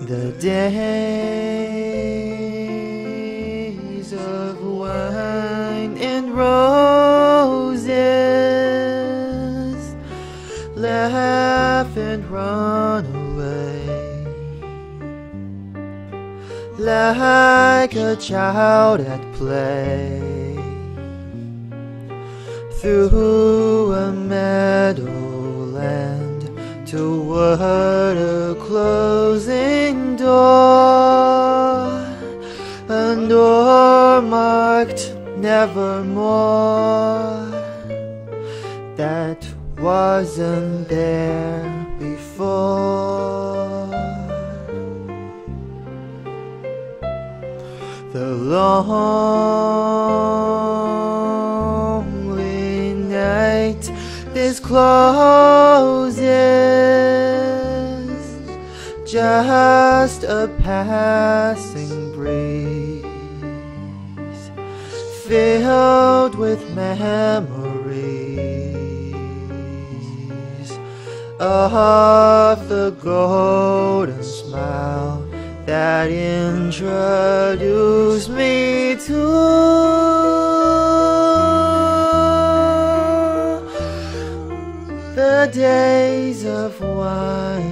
The days of wine and roses, laugh and run away, like a child at play, through a meadowland toward a closing door, a door marked nevermore, that wasn't there before. The lonely night discloses just a passing breeze, filled with memories of the golden smile that introduced me to the days of wine